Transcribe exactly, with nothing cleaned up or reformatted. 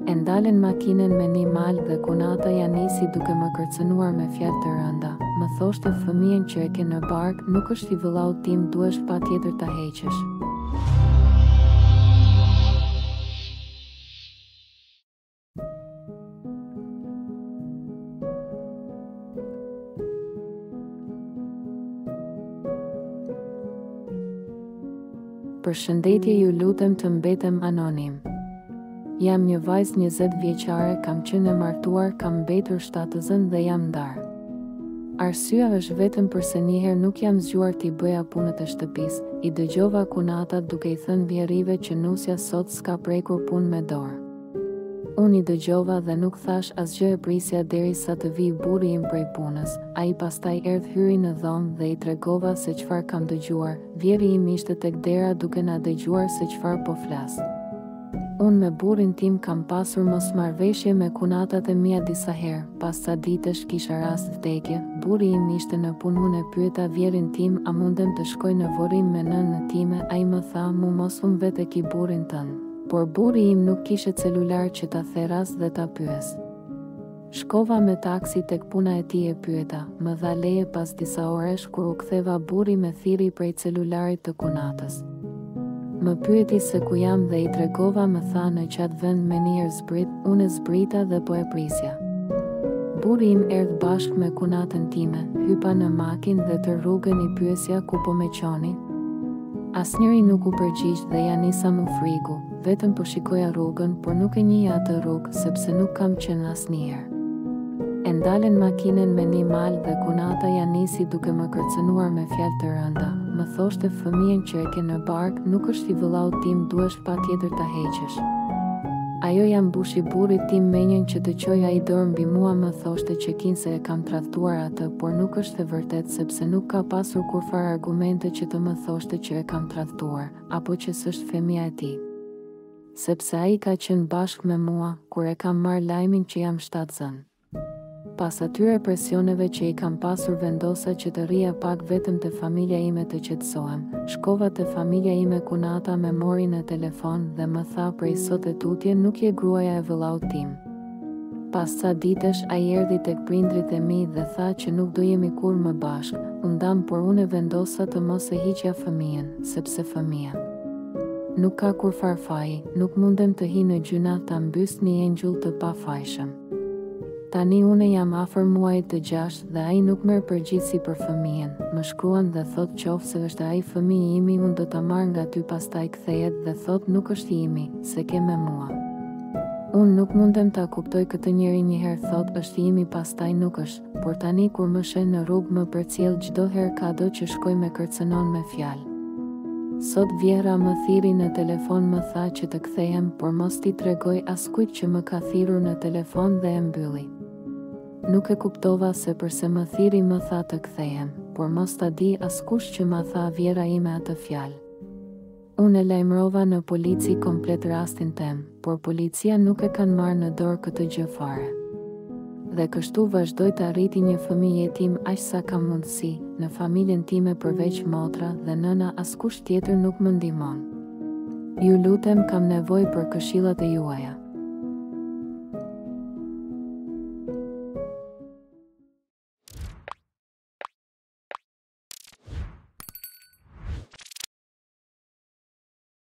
E ndalen makinën me një malë dhe Kunata ja nisi duke më kërcënuar me fjalë të rënda. Më thoshte fëmijën që e ke në bark nuk është i vëllau tim, duhesh patjetër ta heqësh. Përshëndetje, ju lutem të mbetem anonim. Jam një vajzë njëzet vjeçare, kam qenë e martuar, kam mbetur shtatëzën dhe jam ndarë. Arsyeja është vetëm përse njëherë nuk jam zgjuar t'i bëja punët e shtëpisë, i dëgjova Kunatat duke i thënë vjerive që nusja sot s'ka prekur punë me dorë. Unë i dëgjova dhe nuk thash asgjë, e prisja derisa të vi burri im prej punës. Ai pastaj erdhi hyri në dhomë dhe i tregova se çfarë kam dëgjuar. Vjeri im ishte tek dera duke na dëgjuar se çfarë po flas. Unë me burrin tim kam pasur mosmarrëveshje me Kunatat e mia disa herë. Pas ca ditësh kisha rast vdekje. Burri im ishte në punë, unë e pyeta vjerin tim a mundem të shkoj në vorim me nënën time. Ai më tha mu mos unë vetë ki burrin tënd. Por burri im nuk kishte celular që ta theras dhe ta pyes. Shkova me taksi tek puna e tij, e pyeta, më dha leje pas disa oresh. Kur u ktheva, burri me thiri prej celularit të Kunatës. Më pyeti se ku jam dhe i tregova, më tha në qatë vend me njërë zbrit. Unë zbrita dhe po e prisja. Burri im erdhi bashkë me Kunatën time, hypa në makinë dhe të rrugën i pyesja ku po me qoni. Asnjëri nuk u përgjigj dhe ja nisa më frigu, vetëm po shikoja rrugën, por nuk e njihja atë rrugë sepse nuk kam qenë asnjëherë. E ndalen makinën me një mal dhe Kunata ja nisi duke më kërcënuar me fjalë të rënda. Më thoshte fëmijën që e ke në bark nuk është i vëllau tim, duhesh patjetër ta heqësh. Ajo ja mbushi burrit tim menjën që dëgjoj ai dorë mbi mua, më thoshte që kinse e kam tradhtuar atë, por nuk është e vërtet sepse nuk ka pasur kurfar argumente që të më thoshte që e kam tradhtuar, apo që s'është femia e tij. Sepse ai ka qenë bashkë me mua kur e kam marrë lajmin që jam shtatzën. Pas atyre presioneve që i kam pasur, vendosa që të rrija pak vetëm te familja ime të qetësohem. Shkova te familja ime. Kunata me mori në telefon dhe më tha prej sot e tutje nuk je gruaja e vëllaut tim. Pas ca ditësh ai erdhi tek prindrit e mi dhe tha që nuk do jemi kur më bashkë. U ndam, por unë vendosa të mos e hiqja fëmijën, sepse fëmia nuk ka kurfar faji, nuk mundem të hi në gjyna ta mbys një engjëll të pafajshëm. Tani une jam afër muajit të gjashtë dhe ai nuk merr përgjegjësi për fëmijën. Më shkruan dhe thot qofse është ai fëmijë imi, unë do ta marr nga ty. Pastaj kthehet dhe thot nuk është imi, se ke me mua. Unë nuk mundem ta kuptoj këtë njeri. Njëherë thot është imi, pastaj nuk është, por tani kur më shen në rrugë më përcjell çdo herë kado që shkoj me kërcënon me fjalë. Sot vjera më thiri në telefon, më tha që të kthehem, por mos t'i tregoj askujt që më ka thirrur në telefon dhe e mbylli. Nuk e kuptova se përse më thiri më tha të kthehem, por mos ta di askush që ma tha vjera ime atë fjalë. Unë e lajmërova në polici komplet rastin tem, por policia nuk e kanë marrë në dorë këtë gjë fare. Dhe kështu vazhdoj të arriti një fëmijë jetim aq sa kam mundësi. Në familjen time përveç motra dhe nëna askush tjetër nuk më ndihmon. Ju lutem, kam nevojë për këshillat e juaja.